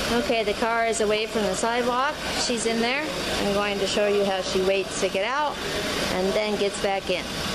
Okay, the car is away from the sidewalk. She's in there. I'm going to show you how she waits to get out and then gets back in.